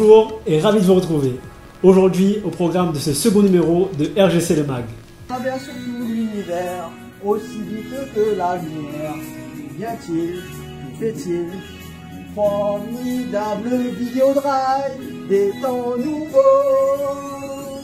Bonjour et ravi de vous retrouver. Aujourd'hui, au programme de ce second numéro de RGC Le Mag. Traverse tout l'univers, aussi vite que la lumière. D'où vient-il? D'où fait-il? Formidable Videodrive des temps nouveaux.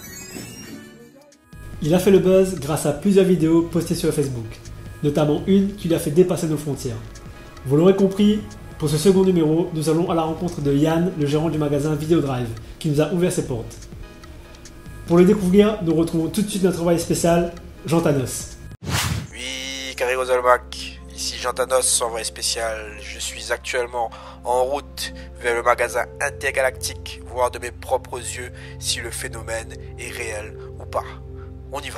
Il a fait le buzz grâce à plusieurs vidéos postées sur Facebook, notamment une qui lui a fait dépasser nos frontières. Vous l'aurez compris, pour ce second numéro, nous allons à la rencontre de Yann, le gérant du magasin Videodrive, qui nous a ouvert ses portes. Pour le découvrir, nous retrouvons tout de suite notre envoyé spécial, Jean Thanos. Oui, Carré Zolmac, ici Jean Thanos, envoyé spécial. Je suis actuellement en route vers le magasin Intergalactique, voir de mes propres yeux si le phénomène est réel ou pas. On y va.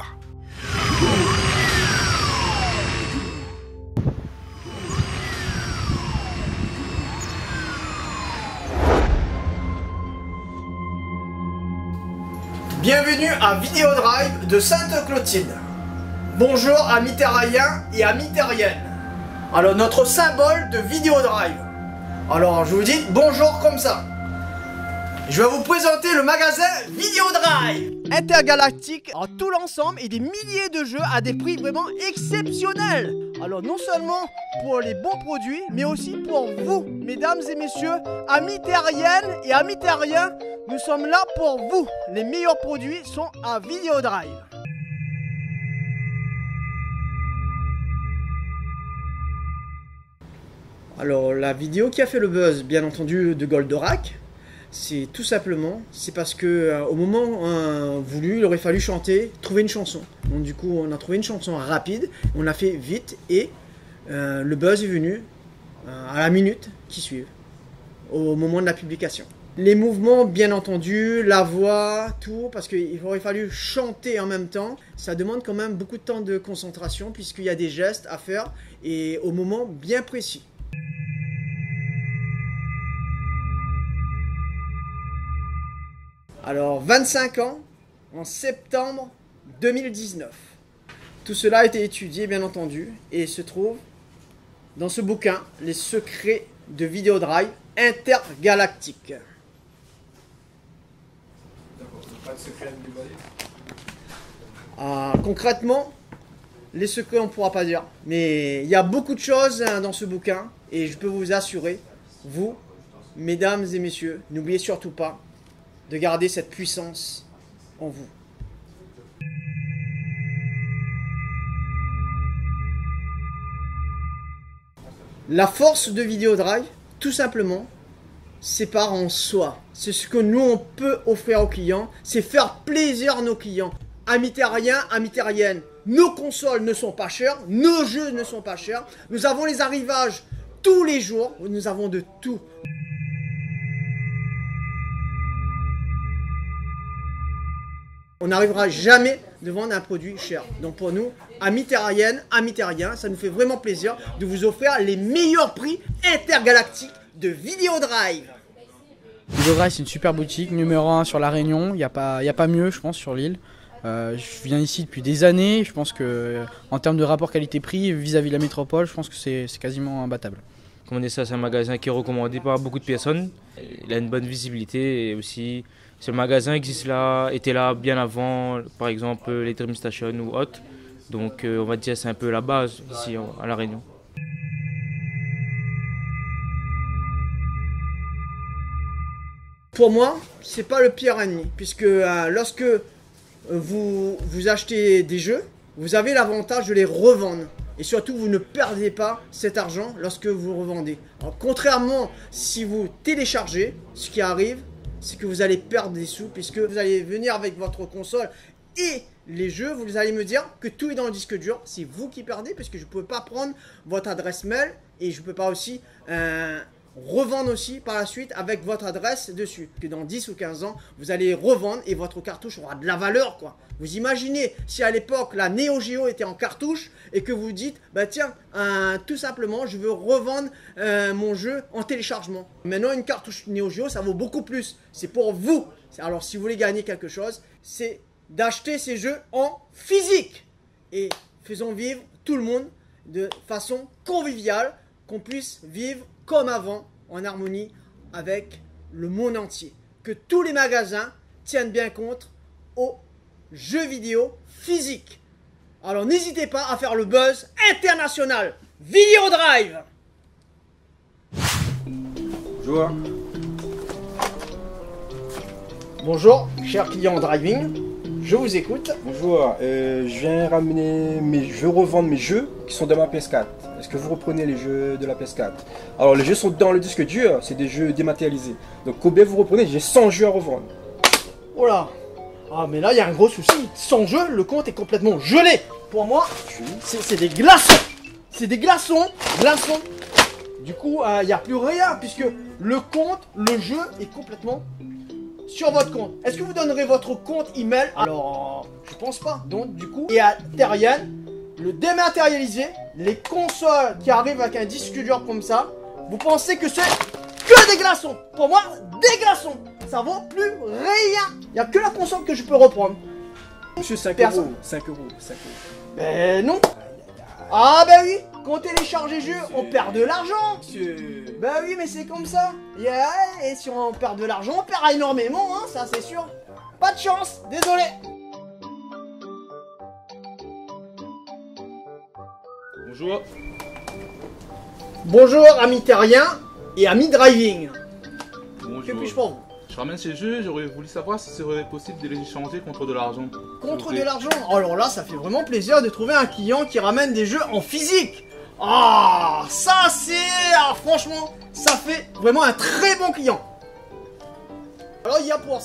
Bienvenue à Videodrive de Sainte-Clotilde. Bonjour amis terriens et amis terriennes. Alors notre symbole de Videodrive. Alors je vous dis bonjour comme ça. Je vais vous présenter le magasin Videodrive Intergalactique en tout l'ensemble et des milliers de jeux à des prix vraiment exceptionnels. Alors non seulement pour les bons produits, mais aussi pour vous, mesdames et messieurs, amis terriennes et amis terriens. Nous sommes là pour vous. Les meilleurs produits sont à Videodrive. Alors la vidéo qui a fait le buzz, bien entendu, de Goldorak, c'est tout simplement, c'est parce que au moment voulu, il aurait fallu chanter, trouver une chanson. Donc du coup, on a trouvé une chanson rapide, on l'a fait vite et le buzz est venu à la minute qui suit, au moment de la publication. Les mouvements, bien entendu, la voix, tout, parce qu'il aurait fallu chanter en même temps. Ça demande quand même beaucoup de temps de concentration puisqu'il y a des gestes à faire et au moment bien précis. Alors, 25 ans, en septembre 2019. Tout cela a été étudié, bien entendu, et se trouve dans ce bouquin, Les secrets de Videodrive Intergalactique. Concrètement, les secrets on ne pourra pas dire, mais il y a beaucoup de choses dans ce bouquin et je peux vous assurer, vous, mesdames et messieurs, n'oubliez surtout pas de garder cette puissance en vous. La force de Videodrive, tout simplement, c'est part en soi. C'est ce que nous, on peut offrir aux clients. C'est faire plaisir à nos clients. Amis terriens, amis terriennes, nos consoles ne sont pas chères. Nos jeux ne sont pas chers. Nous avons les arrivages tous les jours. Nous avons de tout. On n'arrivera jamais de vendre un produit cher. Donc pour nous, amis terriennes, amis terriens, ça nous fait vraiment plaisir de vous offrir les meilleurs prix intergalactiques de Videodrive. Videodrive, c'est une super boutique, numéro 1 sur La Réunion, il n'y a pas mieux, je pense, sur l'île. Je viens ici depuis des années, je pense que en termes de rapport qualité-prix vis-à-vis de la métropole, je pense que c'est quasiment imbattable. Comme on dit ça, c'est un magasin qui est recommandé par beaucoup de personnes. Il a une bonne visibilité et aussi, ce magasin était là bien avant, par exemple, les Dream Station ou autres. Donc on va dire c'est un peu la base ici à La Réunion. Pour moi, c'est pas le pire ennemi, puisque lorsque vous achetez des jeux, vous avez l'avantage de les revendre. Et surtout, vous ne perdez pas cet argent lorsque vous revendez. Alors, contrairement, si vous téléchargez, ce qui arrive, c'est que vous allez perdre des sous, puisque vous allez venir avec votre console et les jeux, vous allez me dire que tout est dans le disque dur. C'est vous qui perdez, puisque je ne peux pas prendre votre adresse mail et je ne peux pas aussi revendre aussi par la suite avec votre adresse dessus. Que dans 10 ou 15 ans, vous allez revendre et votre cartouche aura de la valeur, quoi. Vous imaginez si à l'époque la Neo Geo était en cartouche et que vous dites, bah tiens, tout simplement, je veux revendre mon jeu en téléchargement. Maintenant, une cartouche Neo Geo, ça vaut beaucoup plus. C'est pour vous. Alors, si vous voulez gagner quelque chose, c'est d'acheter ces jeux en physique. Et faisons vivre tout le monde de façon conviviale, qu'on puisse vivre comme avant, en harmonie avec le monde entier. Que tous les magasins tiennent bien compte aux jeux vidéo physiques. Alors n'hésitez pas à faire le buzz international. Vidéo Drive. Bonjour. Bonjour, chers clients driving. Je vous écoute. Bonjour, je veux revendre mes jeux qui sont dans ma PS4. Est-ce que vous reprenez les jeux de la PS4? Alors les jeux sont dans le disque dur, c'est des jeux dématérialisés. Donc combien vous reprenez? J'ai 100 jeux à revendre. Oh là. Ah mais là il y a un gros souci. Sans jeu, le compte est complètement gelé. Pour moi, c'est des glaçons. C'est des glaçons. Du coup, il n'y a plus rien puisque le compte, le jeu est complètement sur votre compte. Est-ce que vous donnerez votre compte email? Alors, je pense pas. Donc, du coup, et à Terrien, le dématérialisé, les consoles qui arrivent avec un disque dur comme ça, vous pensez que c'est que des glaçons? Pour moi, des glaçons. Ça vaut plus rien. Il n'y a que la console que je peux reprendre. Monsieur, 5 Personne. euros. 5 euros. Ben non. Ah ben oui. Quand on télécharge les jeux, on perd de l'argent. Monsieur. Ben oui, mais c'est comme ça. Et si on perd de l'argent, on perd énormément, hein, ça c'est sûr. Pas de chance, désolé. Bonjour, Bonjour, amis terriens et amis driving. Que puis-je bonjour. pour vous? Je ramène ces jeux, j'aurais voulu savoir si serait possible de les échanger contre de l'argent. Contre S'il de vous plaît. l'argent. Alors là, ça fait vraiment plaisir de trouver un client qui ramène des jeux en physique. Ah, ça c'est... Ah, franchement, ça fait vraiment un très bon client. Alors il y a pour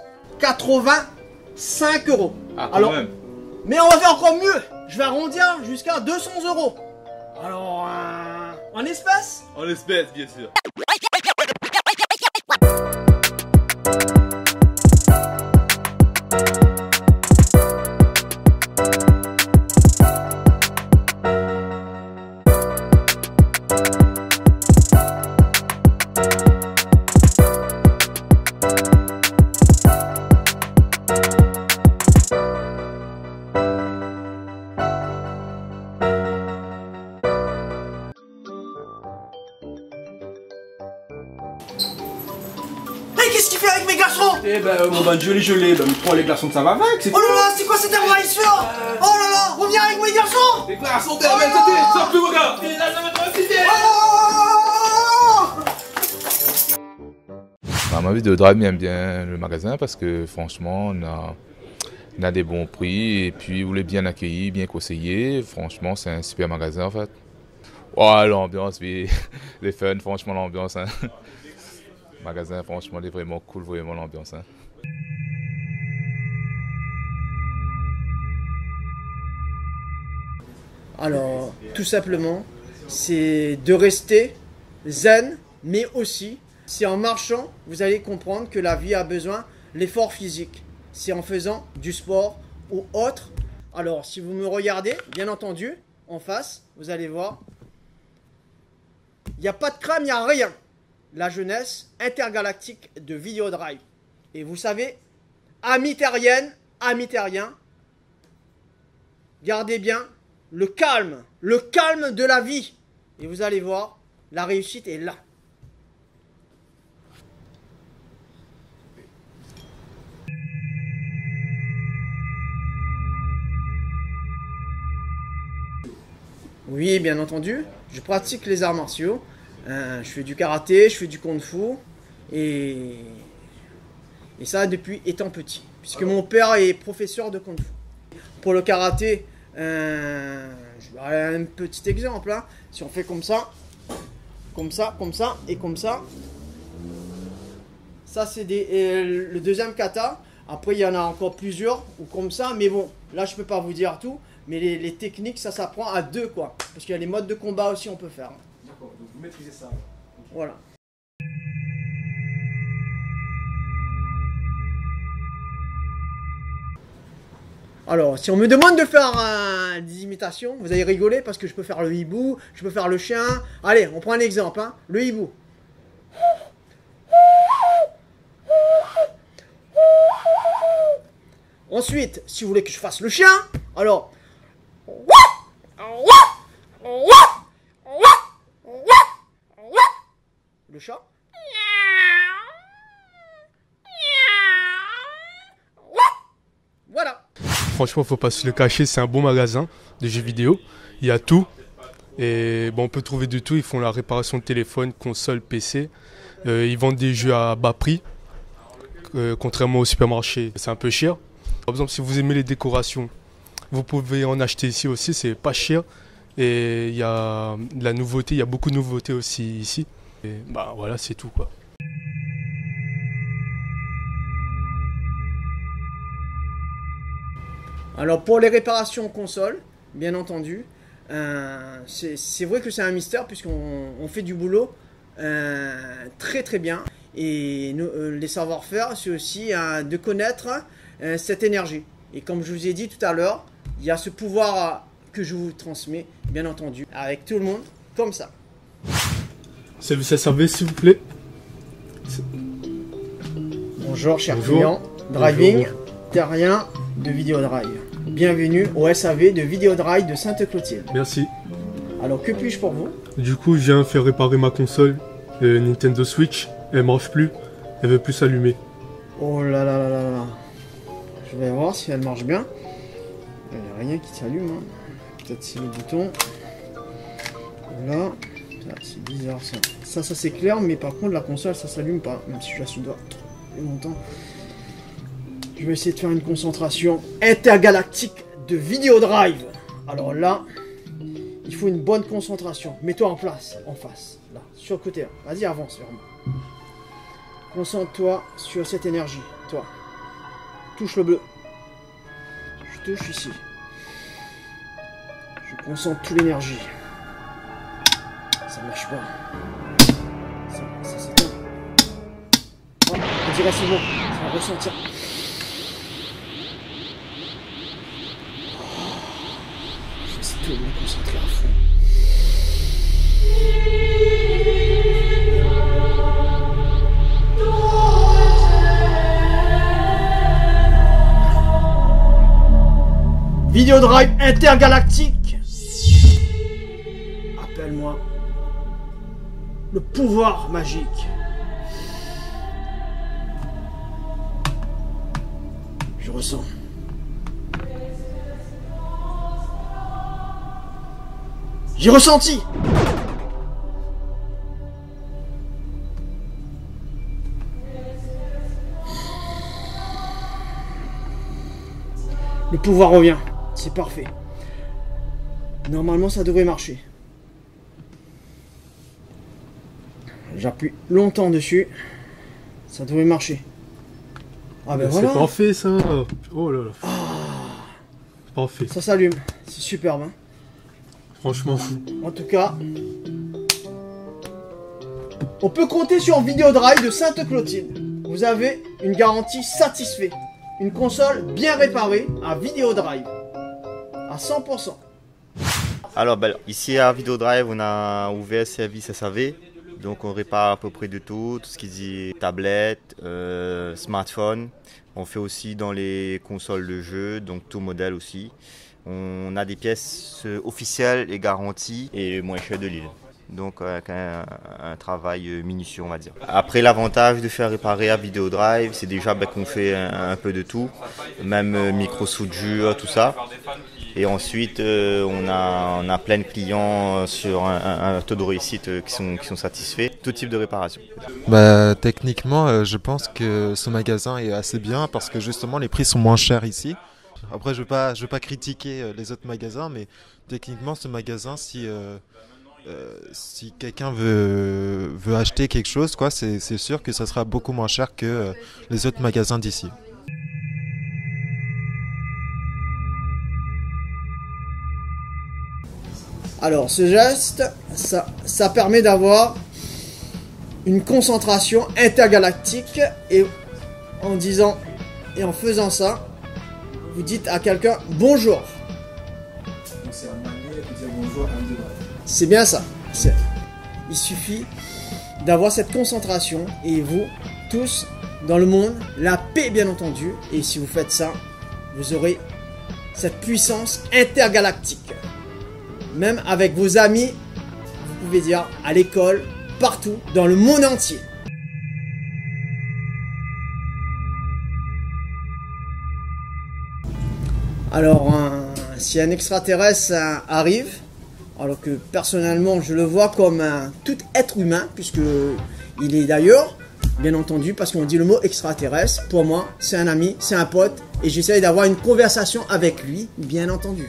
185 euros. Ah, quand Alors, même. mais on va faire encore mieux. Je vais arrondir jusqu'à 200 euros. Alors, en espèces? En espèces, bien sûr. Hey, qu'est-ce qu'il fait avec mes glaçons? Eh ben, mon ben, je l'ai, ben, prends les glaçons que ça va avec, c'est Oh là là, c'est quoi cette envahisseur? Oh là là, reviens avec mes garçons. Les glaçons, t'es la même santé, sors plus, mon gars. Ma vidéo drive m'aime bien le magasin parce que franchement on a des bons prix et puis vous l'êtes bien accueilli, bien conseillé. Franchement c'est un super magasin en fait. Oh l'ambiance, oui, les fun, franchement l'ambiance. Hein. Le magasin franchement il est vraiment cool, vraiment l'ambiance. Hein. Alors, tout simplement, c'est de rester zen, mais aussi, c'est en marchant, vous allez comprendre que la vie a besoin de l'effort physique. C'est en faisant du sport ou autre. Alors, si vous me regardez, bien entendu, en face, vous allez voir, il n'y a pas de crème, il n'y a rien. La jeunesse intergalactique de Videodrive. Et vous savez, amis terriennes, amis terriens, gardez bien le calme de la vie. Et vous allez voir, la réussite est là. Oui, bien entendu, je pratique les arts martiaux. Je fais du karaté, je fais du kung-fu. Et ça depuis étant petit. Puisque mon père est professeur de kung-fu. Pour le karaté, je vais donner un petit exemple. Hein. Si on fait comme ça, comme ça, comme ça et comme ça. Ça c'est le deuxième kata. Après il y en a encore plusieurs ou comme ça. Mais bon, là je peux pas vous dire tout. Mais les techniques ça s'apprend à deux quoi. Parce qu'il y a les modes de combat aussi on peut faire. D'accord, donc vous maîtrisez ça. Voilà. Alors, si on me demande de faire des imitations, vous allez rigoler parce que je peux faire le hibou, je peux faire le chien. Allez, on prend un exemple, hein. Le hibou. Ensuite, si vous voulez que je fasse le chien, alors... Le chat. franchement, faut pas se le cacher, c'est un bon magasin de jeux vidéo. Il y a tout. Et bon, on peut trouver de tout. Ils font la réparation de téléphone, console, PC. Ils vendent des jeux à bas prix. Contrairement au supermarché, c'est un peu cher. Par exemple, si vous aimez les décorations, vous pouvez en acheter ici aussi, c'est pas cher. Et il y a de la nouveauté, il y a beaucoup de nouveautés aussi ici. Et bah voilà, c'est tout quoi. Alors pour les réparations console, bien entendu, c'est vrai que c'est un mystère puisqu'on fait du boulot très très bien. Et les savoir-faire, c'est aussi de connaître cette énergie. Et comme je vous ai dit tout à l'heure, il y a ce pouvoir que je vous transmets, bien entendu, avec tout le monde, comme ça. Service SAV, s'il vous plaît. Bonjour, cher client. Driving, Bonjour. terrien de Videodrive. Bienvenue au SAV de Videodrive de Sainte-Clotilde. Merci. Alors, que puis-je pour vous? Du coup, je viens faire réparer ma console Nintendo Switch. Elle marche plus. Elle veut plus s'allumer. Oh là là là là là. Je vais voir si elle marche bien. Il n'y a rien qui s'allume. Hein. Peut-être c'est le bouton. Voilà. C'est bizarre ça. Ça c'est clair, mais par contre la console ça s'allume pas. Même si je la soudoie trop longtemps. Je vais essayer de faire une concentration intergalactique de Videodrive. Alors là, il faut une bonne concentration. Mets-toi en place, en face. Là, sur le côté. Vas-y, avance vers moi. Concentre-toi sur cette énergie. Toi. Touche le bleu. Je touche ici. Je concentre toute l'énergie. Ça marche pas. Ça s'éteint. Oh, on dirait c'est bon. Ça va ressentir. Je vais essayer de me concentrer à fond. Videodrive intergalactique. Appelle-moi le pouvoir magique. Je ressens. J'ai ressenti. Le pouvoir revient. C'est parfait. Normalement, ça devrait marcher. J'appuie longtemps dessus. Ça devrait marcher. Ah ben voilà. C'est parfait ça. Oh là là. Ah, Parfait. ça s'allume. C'est superbe. Hein. Franchement. En tout cas, on peut compter sur Videodrive de Sainte-Clotilde. Vous avez une garantie satisfaite. Une console bien réparée à Videodrive. À 100%. Alors ici à Videodrive, on a ouvert service SAV. Donc on répare à peu près de tout ce qui dit tablette, smartphone. On fait aussi dans les consoles de jeux, donc tout modèle aussi. On a des pièces officielles et garanties et moins chères de l'île. Donc avec un travail minutieux on va dire. Après l'avantage de faire réparer à Videodrive, c'est déjà qu'on fait un peu de tout, même micro-soudure, tout ça. Et ensuite on a plein de clients sur un taux de réussite qui sont satisfaits, tout type de réparation. Techniquement je pense que ce magasin est assez bien parce que justement les prix sont moins chers ici. Après je veux pas critiquer les autres magasins, mais techniquement ce magasin si quelqu'un veut acheter quelque chose, quoi, c'est sûr que ça sera beaucoup moins cher que les autres magasins d'ici. Alors ce geste, ça permet d'avoir une concentration intergalactique et en disant et en faisant ça, vous dites à quelqu'un bonjour. C'est bien ça. Il suffit d'avoir cette concentration et vous tous dans le monde, la paix bien entendu. Et si vous faites ça, vous aurez cette puissance intergalactique. Même avec vos amis, vous pouvez dire à l'école, partout, dans le monde entier. Alors, si un extraterrestre arrive, alors que personnellement je le vois comme tout être humain, puisque il est d'ailleurs, bien entendu, parce qu'on dit le mot extraterrestre, pour moi c'est un ami, c'est un pote, et j'essaye d'avoir une conversation avec lui, bien entendu.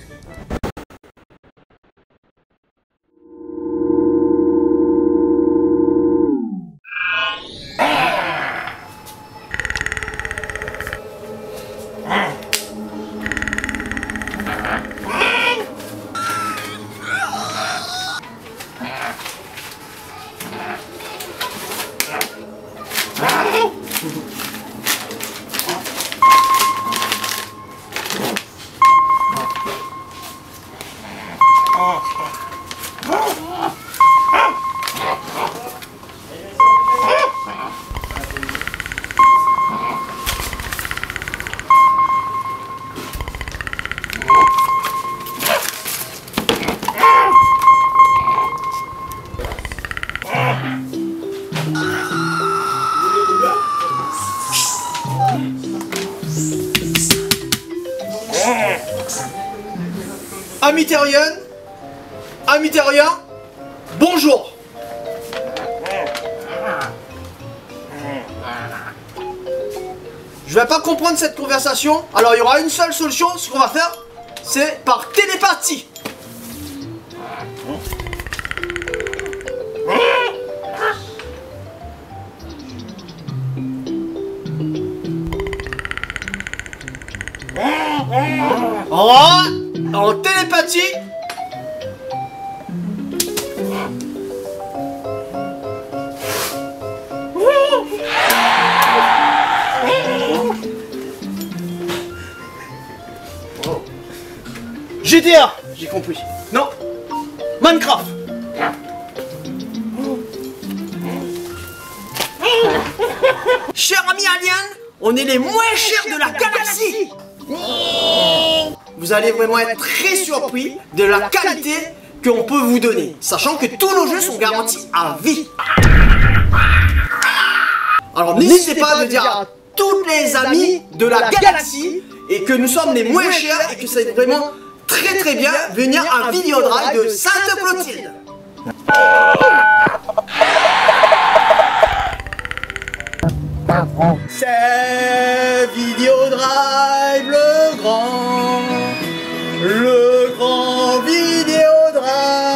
Amis terriens, amis terriens, bonjour. Je vais pas comprendre cette conversation, alors il y aura une seule solution, ce qu'on va faire, c'est par télépathie. En télépathie. GTA, j'ai compris. Non, Minecraft. Chers amis aliens, on est les moins chers de la galaxie. Vous allez vraiment être très surpris de la qualité qu'on peut vous donner, sachant que tous nos jeux sont garantis à vie. Alors n'hésitez pas à le dire à tous les amis de la galaxie et que nous sommes les moins chers et que c'est vraiment très bien venir à Videodrive de Sainte-Clotilde. C'est Videodrive le grand Videodrive.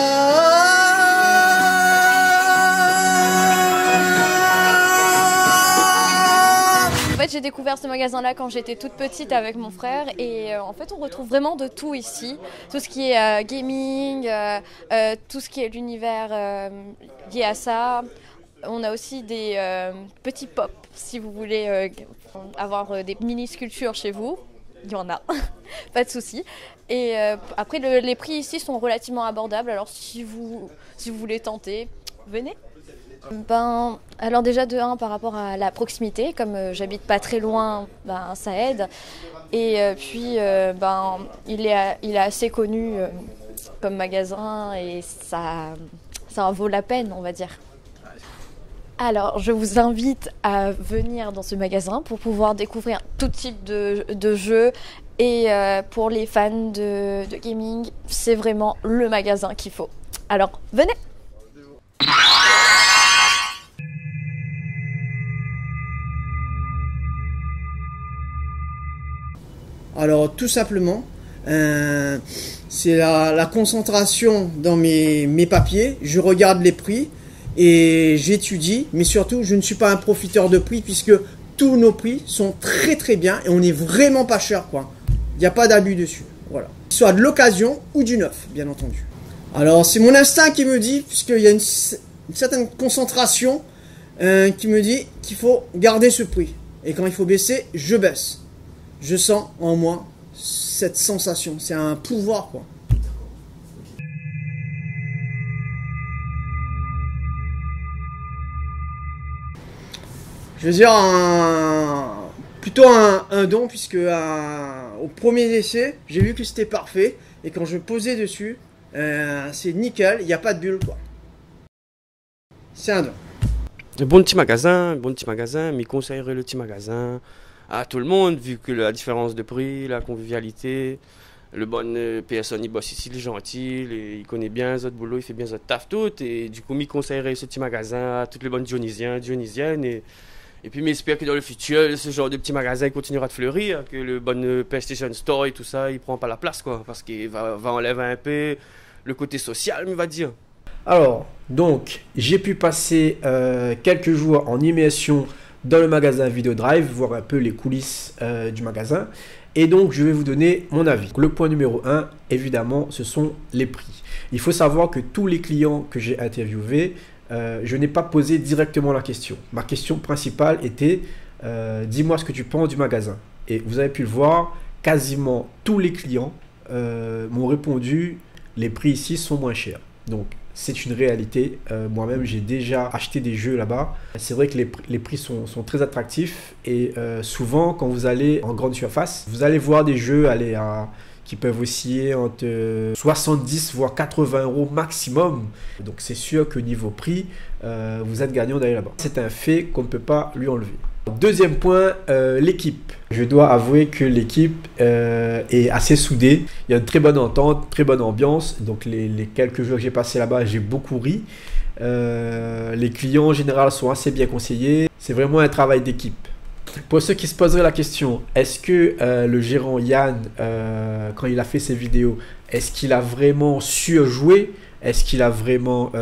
En fait, j'ai découvert ce magasin-là quand j'étais toute petite avec mon frère et en fait, on retrouve vraiment de tout ici. Tout ce qui est gaming, tout ce qui est l'univers lié à ça. On a aussi des petits pop, si vous voulez avoir des mini-sculptures chez vous. Il y en a, pas de souci. Et après, les prix ici sont relativement abordables, alors si vous voulez tenter, venez. Alors déjà de 1 par rapport à la proximité, comme j'habite pas très loin, ça aide. Et puis il est assez connu comme magasin et ça en vaut la peine, on va dire. Alors, je vous invite à venir dans ce magasin pour pouvoir découvrir tout type de jeux. Et pour les fans de gaming, c'est vraiment le magasin qu'il faut. Alors, venez! Alors, tout simplement, c'est la concentration dans mes papiers. Je regarde les prix. Et j'étudie, mais surtout je ne suis pas un profiteur de prix puisque tous nos prix sont très bien et on est vraiment pas cher quoi. Il n'y a pas d'abus dessus, voilà. Soit de l'occasion ou du neuf, bien entendu. Alors c'est mon instinct qui me dit, puisqu'il y a une certaine concentration qui me dit qu'il faut garder ce prix. Et quand il faut baisser, je baisse. Je sens en moi cette sensation, c'est un pouvoir quoi. Je veux dire plutôt un don puisque au premier essai j'ai vu que c'était parfait et quand je posais dessus c'est nickel, il n'y a pas de bulle quoi. C'est un don. Un bon petit magasin, mais conseillerais le petit magasin à tout le monde vu que la différence de prix, la convivialité, Le bon personne, il bosse ici, il est gentil, il connaît bien notre boulot, il fait bien notre taf tout. Et du coup, il conseillerait ce petit magasin à toutes les bonnes dionysiennes. Et puis, j'espère que dans le futur, ce genre de petit magasin continuera de fleurir, que le bon PlayStation Store et tout ça, il prend pas la place, quoi. Parce qu'il va enlever un peu le côté social, on va dire. Alors, donc, j'ai pu passer quelques jours en immersion dans le magasin Videodrive, voir un peu les coulisses du magasin. Et donc, je vais vous donner mon avis. Le point numéro 1, évidemment, ce sont les prix. Il faut savoir que tous les clients que j'ai interviewés, je n'ai pas posé directement la question. Ma question principale était, dis-moi ce que tu penses du magasin. Et vous avez pu le voir, quasiment tous les clients m'ont répondu, les prix ici sont moins chers. Donc, c'est une réalité. Moi-même, j'ai déjà acheté des jeux là-bas. C'est vrai que les prix sont très attractifs. Et souvent, quand vous allez en grande surface, vous allez voir des jeux qui peuvent osciller entre 70 voire 80 euros maximum. Donc, c'est sûr que niveau prix, vous êtes gagnant d'aller là-bas. C'est un fait qu'on ne peut pas lui enlever. Deuxième point, l'équipe. Je dois avouer que l'équipe est assez soudée. Il y a une très bonne entente, très bonne ambiance. Donc les quelques jours que j'ai passé là-bas, j'ai beaucoup ri. Les clients en général sont assez bien conseillés. C'est vraiment un travail d'équipe. Pour ceux qui se poseraient la question, est-ce que le gérant Yann, quand il a fait ses vidéos, est-ce qu'il a vraiment su jouer? Est-ce qu'il a vraiment,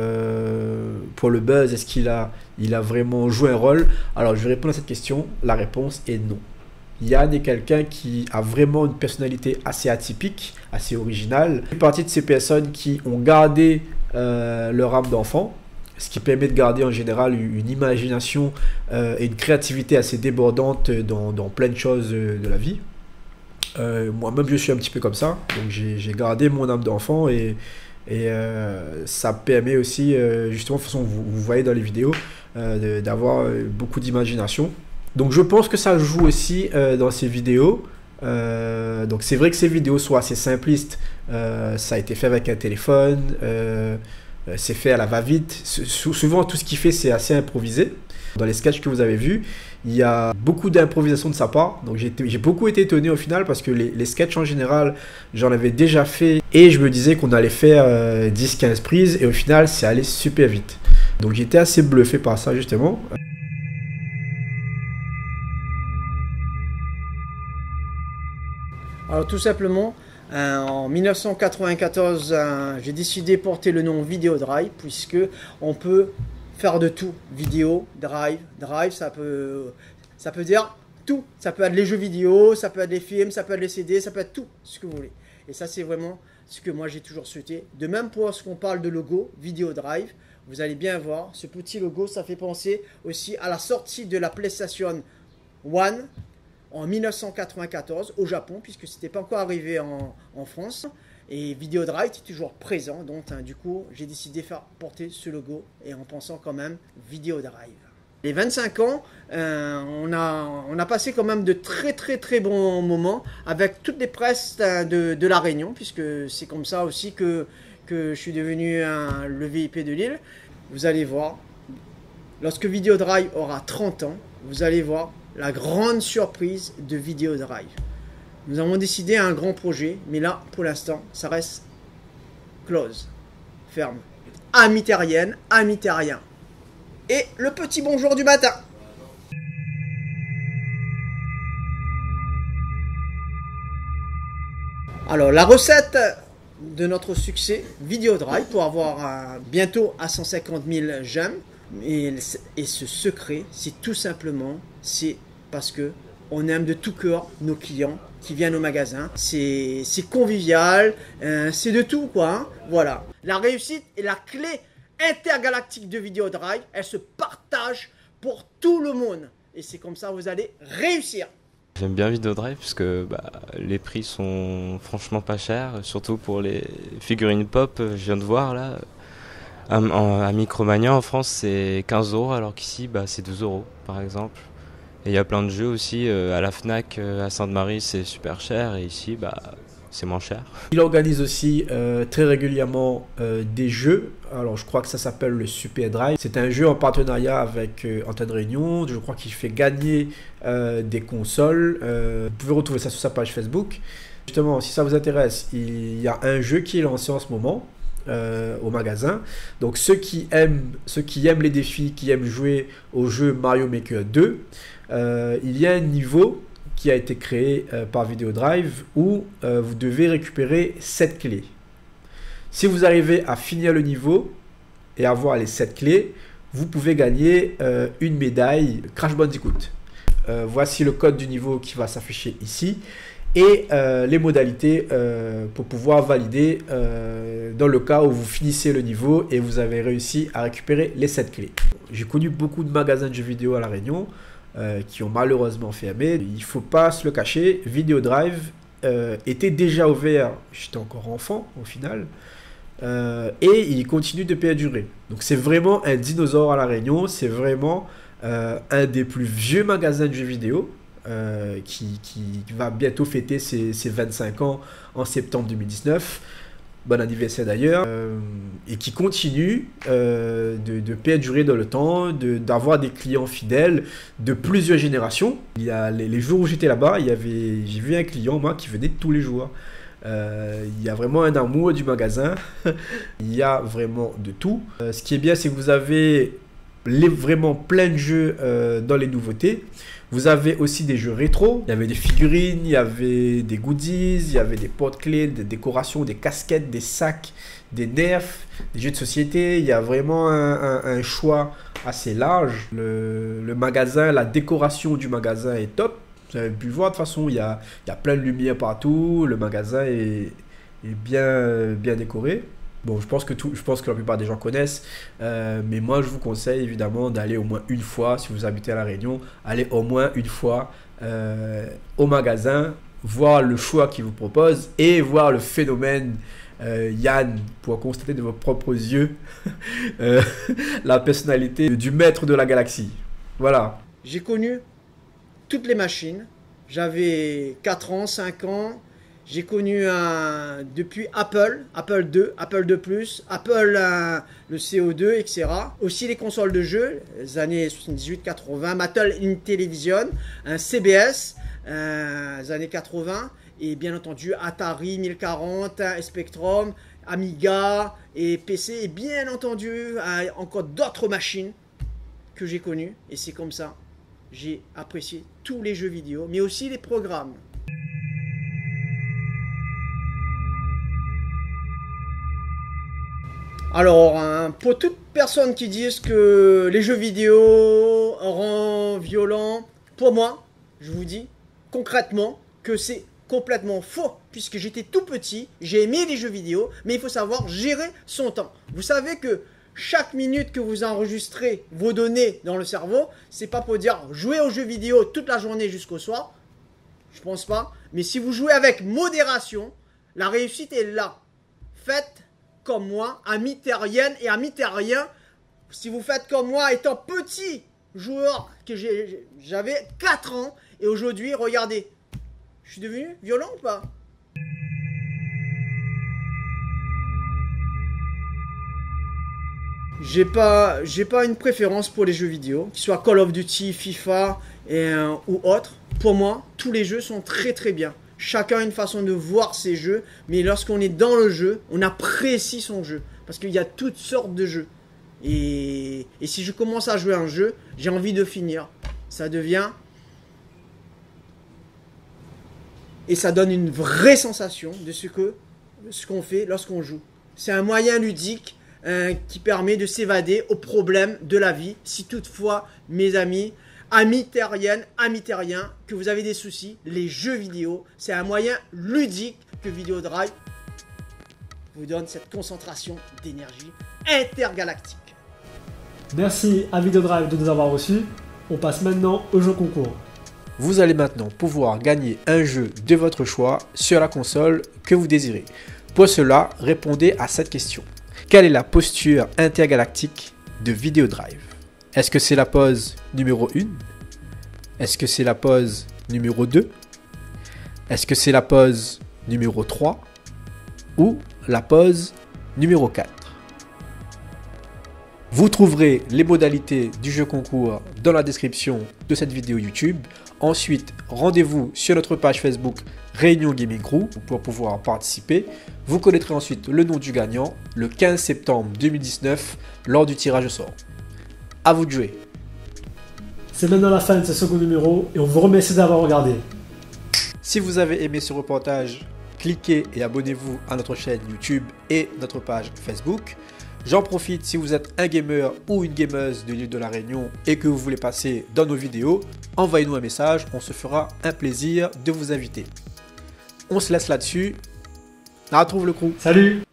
pour le buzz, est-ce qu'il a vraiment joué un rôle? Alors, je vais répondre à cette question. La réponse est non. Yann est quelqu'un qui a vraiment une personnalité assez atypique, assez originale. Il fait partie de ces personnes qui ont gardé leur âme d'enfant, ce qui permet de garder en général une imagination et une créativité assez débordante dans plein de choses de la vie. Moi-même, je suis un petit peu comme ça. Donc, j'ai gardé mon âme d'enfant et ça permet aussi, justement, de toute façon, vous voyez dans les vidéos, d'avoir beaucoup d'imagination. Donc je pense que ça joue aussi dans ces vidéos. Donc c'est vrai que ces vidéos sont assez simplistes. Ça a été fait avec un téléphone, c'est fait à la va-vite. Souvent tout ce qu'il fait c'est assez improvisé. Dans les sketchs que vous avez vus, il y a beaucoup d'improvisation de sa part. Donc j'ai beaucoup été étonné au final parce que les sketchs en général, j'en avais déjà fait. Et je me disais qu'on allait faire 10-15 prises et au final, c'est allé super vite. Donc j'étais assez bluffé par ça justement. Alors tout simplement, en 1994, j'ai décidé de porter le nom Videodrive puisque on peut faire de tout. Vidéo, drive, ça peut dire tout. Ça peut être les jeux vidéo, ça peut être les films, ça peut être les CD, ça peut être tout ce que vous voulez. Et ça c'est vraiment ce que moi j'ai toujours souhaité. De même pour ce qu'on parle de logo, Videodrive, vous allez bien voir, ce petit logo, ça fait penser aussi à la sortie de la PlayStation 1 en 1994 au Japon, puisque c'était pas encore arrivé en France. Et Videodrive est toujours présent, donc du coup, j'ai décidé de faire porter ce logo et en pensant quand même Videodrive. Les 25 ans, on a passé quand même de très bons moments avec toutes les presses de La Réunion, puisque c'est comme ça aussi que je suis devenu le VIP de Lille. Vous allez voir, lorsque Videodrive aura 30 ans, vous allez voir la grande surprise de Videodrive. Nous avons décidé un grand projet, mais là, pour l'instant, ça reste close, ferme. Amis terrienne, amis terriens. Et le petit bonjour du matin. Alors, la recette de notre succès Videodrive pour avoir bientôt à 150 000 j'aime. Et ce secret, c'est tout simplement, c'est parce que on aime de tout cœur nos clients qui viennent au magasin. C'est convivial, c'est de tout quoi. Hein. Voilà. La réussite est la clé intergalactique de Videodrive. Elle se partage pour tout le monde. Et c'est comme ça que vous allez réussir. J'aime bien Videodrive parce que les prix sont franchement pas chers, surtout pour les figurines pop. Je viens de voir là, à Micromania en France c'est 15 € alors qu'ici c'est 12 € par exemple. Et il y a plein de jeux aussi, à la Fnac, à Sainte-Marie c'est super cher et ici c'est moins cher. Il organise aussi très régulièrement des jeux. Alors je crois que ça s'appelle le Super Drive. C'est un jeu en partenariat avec Antenne Réunion. Je crois qu'il fait gagner des consoles. Vous pouvez retrouver ça sur sa page Facebook. Justement, si ça vous intéresse, il y a un jeu qui est lancé en ce moment au magasin. Donc ceux qui aiment les défis, qui aiment jouer au jeu Mario Maker 2, il y a un niveau qui a été créé par Videodrive où vous devez récupérer 7 clés. Si vous arrivez à finir le niveau et avoir les 7 clés, vous pouvez gagner une médaille Crash Bandicoot. Voici le code du niveau qui va s'afficher ici et les modalités pour pouvoir valider dans le cas où vous finissez le niveau et vous avez réussi à récupérer les 7 clés. J'ai connu beaucoup de magasins de jeux vidéo à La Réunion qui ont malheureusement fermé. Il ne faut pas se le cacher, Videodrive était déjà ouvert, j'étais encore enfant au final, et il continue de perdurer. Donc c'est vraiment un dinosaure à La Réunion, c'est vraiment un des plus vieux magasins de jeux vidéo qui va bientôt fêter ses 25 ans en septembre 2019. Bon anniversaire d'ailleurs, et qui continue de perdurer dans le temps, d'avoir des clients fidèles de plusieurs générations. Il y a les jours où j'étais là-bas, j'ai vu un client moi qui venait tous les jours. Il y a vraiment un amour du magasin, il y a vraiment de tout. Ce qui est bien, c'est que vous avez vraiment plein de jeux dans les nouveautés. Vous avez aussi des jeux rétro, il y avait des figurines, il y avait des goodies, il y avait des porte-clés, des décorations, des casquettes, des sacs, des nerfs, des jeux de société. Il y a vraiment un choix assez large. Le magasin, la décoration du magasin est top. Vous avez pu voir de toute façon, il y a plein de lumière partout, le magasin est bien décoré. Bon, je pense que la plupart des gens connaissent, mais moi je vous conseille évidemment d'aller au moins une fois, si vous habitez à La Réunion, allez au moins une fois au magasin, voir le choix qu'ils vous proposent et voir le phénomène Yann pour constater de vos propres yeux la personnalité du maître de la galaxie. Voilà. J'ai connu toutes les machines, j'avais 4 ans, 5 ans. J'ai connu depuis Apple 2, Apple 2+, Apple le CO2, etc. Aussi les consoles de jeux, les années 78-80, Mattel Intellivision, un CBS, les années 80, et bien entendu Atari 1040, Spectrum, Amiga et PC, et bien entendu encore d'autres machines que j'ai connues. Et c'est comme ça, j'ai apprécié tous les jeux vidéo, mais aussi les programmes. Alors, pour toute personne qui disent que les jeux vidéo rendent violent, pour moi, je vous dis concrètement que c'est complètement faux. Puisque j'étais tout petit, j'ai aimé les jeux vidéo, mais il faut savoir gérer son temps. Vous savez que chaque minute que vous enregistrez vos données dans le cerveau, c'est pas pour dire jouer aux jeux vidéo toute la journée jusqu'au soir. Je pense pas. Mais si vous jouez avec modération, la réussite est là. Faites comme moi, amis terriennes et amis terriens, si vous faites comme moi, étant petit joueur, que j'avais 4 ans, et aujourd'hui, regardez, je suis devenu violent ou pas? J'ai pas une préférence pour les jeux vidéo, qu'ils soient Call of Duty, FIFA ou autres. Pour moi, tous les jeux sont très très bien. Chacun a une façon de voir ses jeux, mais lorsqu'on est dans le jeu, on apprécie son jeu. Parce qu'il y a toutes sortes de jeux. Et si je commence à jouer un jeu, j'ai envie de finir. Ça devient... Et ça donne une vraie sensation de ce qu'on fait lorsqu'on joue. C'est un moyen ludique qui permet de s'évader aux problèmes de la vie. Si toutefois, mes amis terriennes, amis terriens, que vous avez des soucis, les jeux vidéo, c'est un moyen ludique que Videodrive vous donne cette concentration d'énergie intergalactique. Merci à Videodrive de nous avoir reçus. On passe maintenant au jeu concours. Vous allez maintenant pouvoir gagner un jeu de votre choix sur la console que vous désirez. Pour cela, répondez à cette question. Quelle est la posture intergalactique de Videodrive? Est-ce que c'est la pose numéro 1? Est-ce que c'est la pose numéro 2? Est-ce que c'est la pose numéro 3? Ou la pose numéro 4? Vous trouverez les modalités du jeu concours dans la description de cette vidéo YouTube. Ensuite, rendez-vous sur notre page Facebook Réunion Gaming Crew pour pouvoir participer. Vous connaîtrez ensuite le nom du gagnant le 15 septembre 2019 lors du tirage au sort. À vous de jouer. C'est maintenant la fin de ce second numéro et on vous remercie d'avoir regardé. Si vous avez aimé ce reportage, cliquez et abonnez-vous à notre chaîne YouTube et notre page Facebook. J'en profite, si vous êtes un gamer ou une gameuse de l'île de la Réunion et que vous voulez passer dans nos vidéos, envoyez-nous un message, on se fera un plaisir de vous inviter. On se laisse là-dessus. On retrouve le crew. Salut!